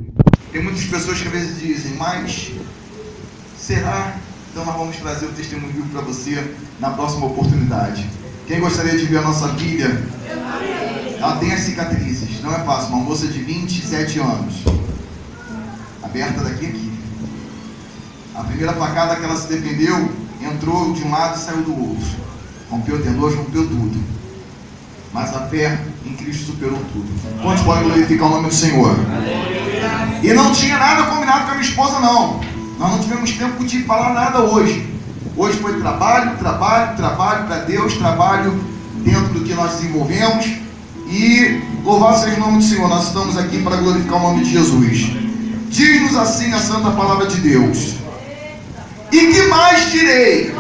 Tem muitas pessoas que às vezes dizem, mas será? Então nós vamos trazer o testemunho bíblico para você na próxima oportunidade. Quem gostaria de ver a nossa Bíblia? Ela tem as cicatrizes, não é fácil. Uma moça de 27 anos, aberta daqui a aqui. A primeira facada que ela se defendeu, entrou de um lado e saiu do outro. Rompeu tendões, rompeu tudo. Mas a fé em Cristo superou tudo. Quantos podem glorificar o nome do Senhor? E não tinha nada combinado com a minha esposa, não. Nós não tivemos tempo de falar nada hoje. Hoje foi trabalho para Deus, trabalho dentro do que nós desenvolvemos. E louvado seja o nome do Senhor. Nós estamos aqui para glorificar o nome de Jesus. Diz-nos assim a santa palavra de Deus. E que mais direi?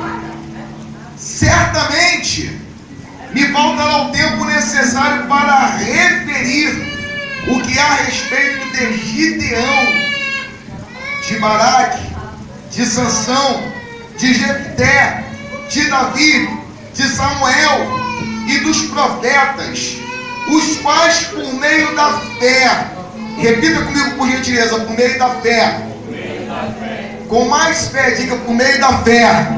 Certamente me faltará o tempo necessário para referir o que há a respeito de Gideão, de Baraque, de Sansão, de Jefté, de Davi, de Samuel e dos profetas, os quais por meio da fé, repita comigo por gentileza, por meio da fé, com mais fé, diga por meio da fé,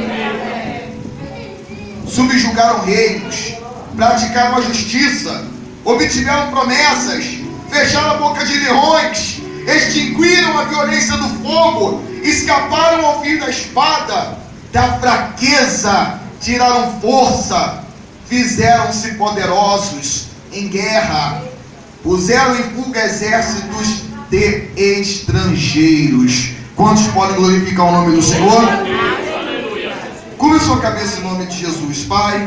subjugaram reinos, praticaram a justiça, obtiveram promessas, fecharam a boca de leões, extinguiram a violência do fogo, escaparam ao fim da espada, da fraqueza tiraram força, fizeram-se poderosos em guerra, puseram em fuga exércitos de estrangeiros. Quantos podem glorificar o nome do Senhor? Cubra sua cabeça em nome de Jesus. Pai,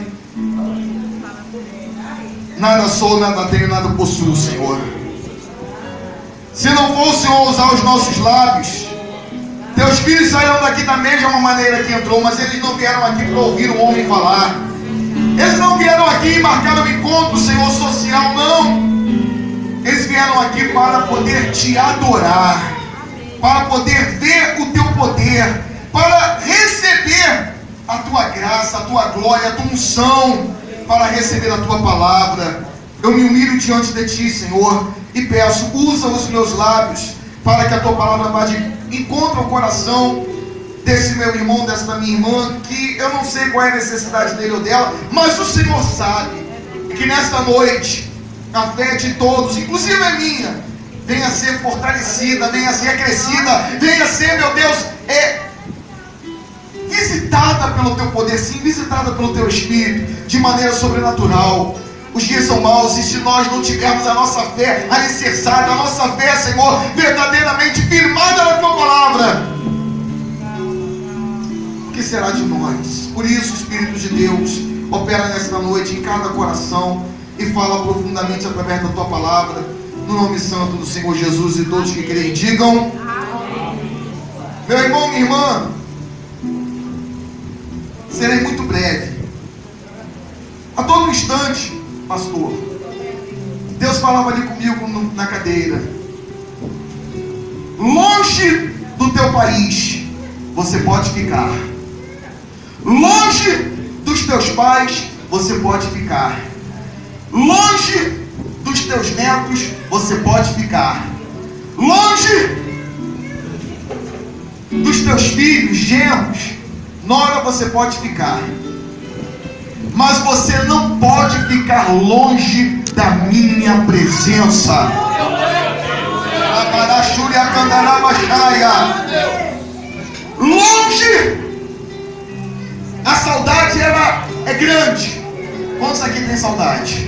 nada sou, nada tenho, nada possuo, Senhor. Se não for o Senhor usar os nossos lábios, teus filhos sairão daqui da mesma maneira que entrou, mas eles não vieram aqui para ouvir um homem falar. Eles não vieram aqui e marcaram um encontro, Senhor, social, não. Eles vieram aqui para poder te adorar, para poder ver o teu poder, para receber a tua graça, a tua glória, a tua unção, para receber a tua palavra. Eu me humilho diante de ti, Senhor, e peço, usa os meus lábios, para que a tua palavra vá de encontro ao coração desse meu irmão, dessa minha irmã, que eu não sei qual é a necessidade dele ou dela, mas o Senhor sabe. E que nesta noite a fé de todos, inclusive a minha, venha a ser fortalecida, venha a ser acrescida, venha a ser, meu Deus, visitada pelo teu poder, sim, visitada pelo teu Espírito, de maneira sobrenatural. Os dias são maus, e se nós não tivermos a nossa fé alicerçada, a nossa fé, Senhor, verdadeiramente firmada na tua palavra, o que será de nós? Por isso, o Espírito de Deus opera nesta noite em cada coração e fala profundamente através da tua palavra, no nome santo do Senhor Jesus, e todos que creem digam amém. Meu irmão, minha irmã, serei muito breve. A todo instante, pastor, Deus falava ali comigo na cadeira. Longe do teu país você pode ficar, longe dos teus pais você pode ficar, longe dos teus netos você pode ficar, longe dos teus filhos, genros, nora você pode ficar, mas você não pode ficar longe da minha presença. Longe. A saudade ela é grande. Quantos aqui tem saudade?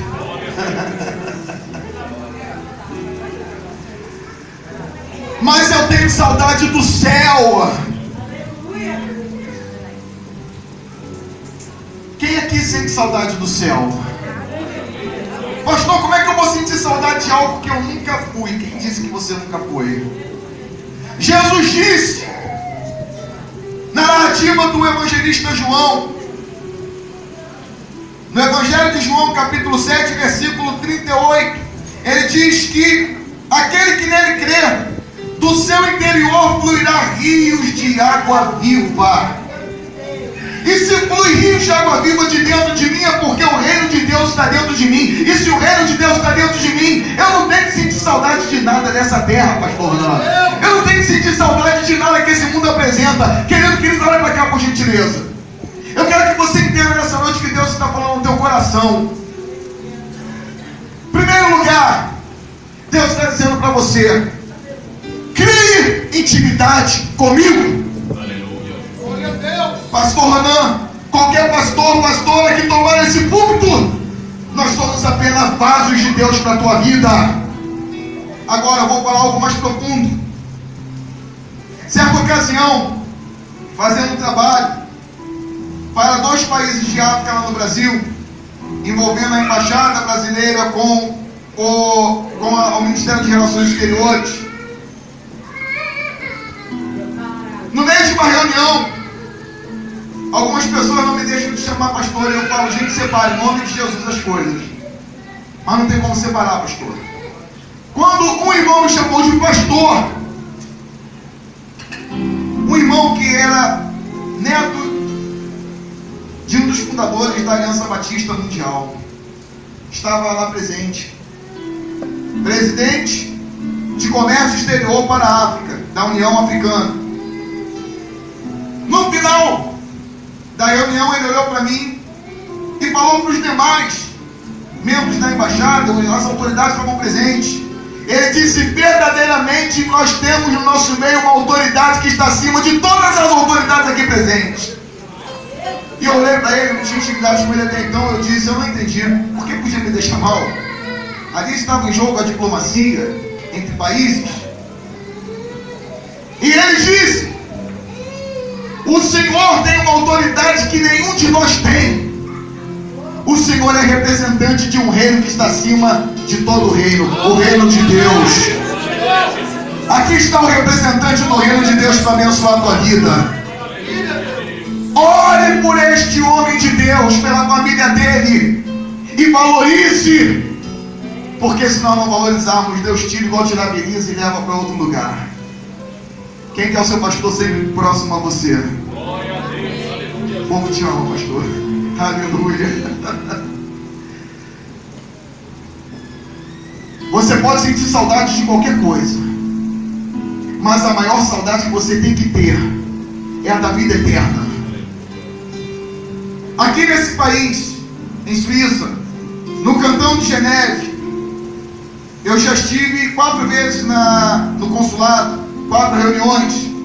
Mas eu tenho saudade do céu. Quem aqui sente saudade do céu? Pastor, como é que eu vou sentir saudade de algo que eu nunca fui? Quem disse que você nunca foi? Jesus disse, na narrativa do evangelista João, no Evangelho de João, capítulo 7, versículo 38, ele diz que aquele que nele crê, do seu interior fluirá rios de água viva. E se flui rios de água viva de dentro de mim, é porque o reino de Deus está dentro de mim. E se o reino de Deus está dentro de mim, eu não tenho que sentir saudade de nada dessa terra, pastor Renan. Eu não tenho que sentir saudade de nada que esse mundo apresenta. Querido, olha para cá, por gentileza. Eu quero que você entenda nessa noite que Deus está falando no teu coração. Em primeiro lugar, Deus está dizendo para você: crie intimidade comigo. Pastor Renan, qualquer pastor, pastora que tomar esse púlpito, nós somos apenas vasos de Deus para a tua vida. Agora eu vou falar algo mais profundo. Certa ocasião, fazendo um trabalho para 2 países de África lá no Brasil, envolvendo a embaixada brasileira com o Ministério de Relações Exteriores. No meio de uma reunião, algumas pessoas não me deixam de chamar pastor, e eu falo: gente, separe, em nome de Jesus, as coisas. Mas não tem como separar, pastor. Quando um irmão me chamou de pastor, um irmão que era neto de um dos fundadores da Aliança Batista Mundial, estava lá presente, presidente de comércio exterior para a África, da União Africana. No final da reunião, ele olhou para mim e falou para os demais membros da embaixada, as autoridades que estavam presentes. Ele disse: verdadeiramente nós temos no nosso meio uma autoridade que está acima de todas as autoridades aqui presentes. E eu olhei para ele, não tinha intimidade com ele até então. Eu disse: eu não entendi, por que podia me deixar mal? Ali estava em jogo a diplomacia entre países. E ele disse: o Senhor tem uma autoridade que nenhum de nós tem. O Senhor é representante de um reino que está acima de todo o reino, o reino de Deus. Aqui está o representante do reino de Deus para abençoar a tua vida. Ore por este homem de Deus, pela família dele, e valorize, porque se nós não valorizarmos, Deus tira igual tirar a beleza e leva para outro lugar. Quem que é o seu pastor sempre próximo a você? O povo te ama, pastor. Aleluia. Você pode sentir saudade de qualquer coisa, mas a maior saudade que você tem que ter é a da vida eterna. Aqui nesse país, em Suíça, no cantão de Geneve, eu já estive 4 vezes no consulado, 4 reuniões.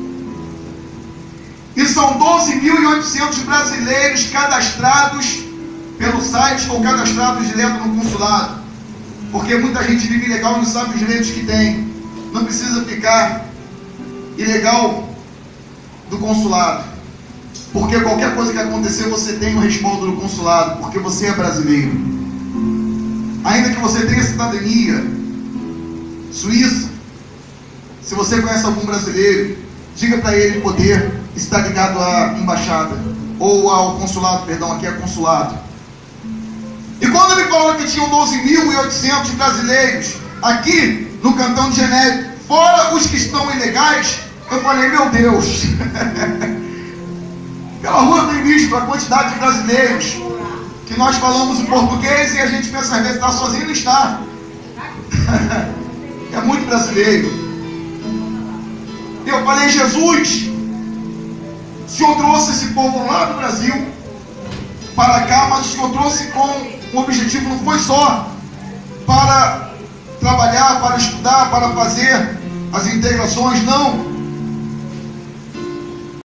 E são 12.800 brasileiros cadastrados pelo site ou cadastrados direto no consulado. Porque muita gente vive ilegal e não sabe os direitos que tem. Não precisa ficar ilegal do consulado. Porque qualquer coisa que acontecer, você tem o respaldo do consulado, porque você é brasileiro. Ainda que você tenha cidadania suíça, se você conhece algum brasileiro, diga para ele poder estar ligado à embaixada, ou ao consulado, perdão, aqui é consulado. E quando me falaram que tinham 12.800 brasileiros aqui no cantão de Geneve, fora os que estão ilegais, eu falei: meu Deus, pela rua tem visto a quantidade de brasileiros que nós falamos em português e a gente pensa às vezes está sozinho, não está. É muito brasileiro. Eu falei: Jesus, o Senhor trouxe esse povo lá do Brasil para cá, mas o Senhor trouxe com um objetivo, não foi só para trabalhar, para estudar, para fazer as integrações, não.